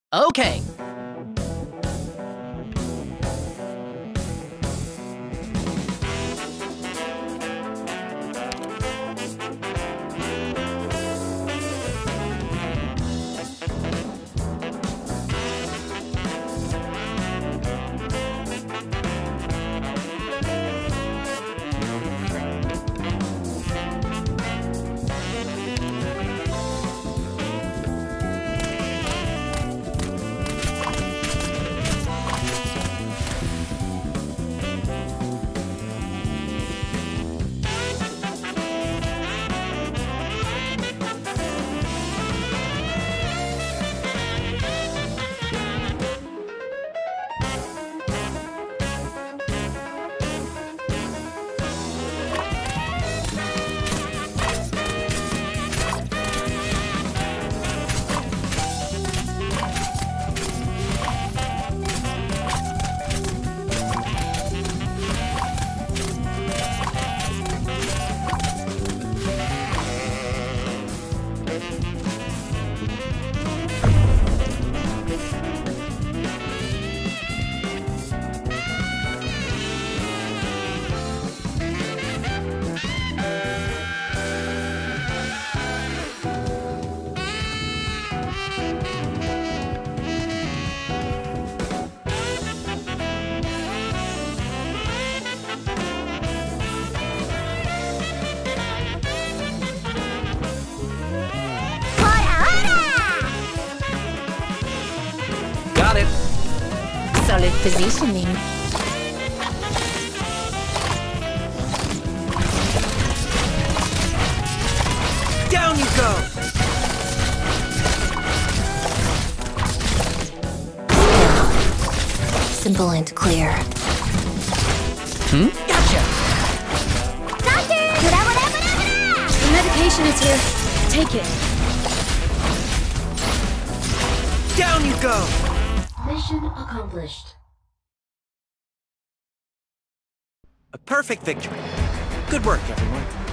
Okay. Solid positioning. Down you go! Simple and clear. Gotcha! Doctor! The medication is here. Take it. Down you go! Mission accomplished. A perfect victory. Good work, everyone.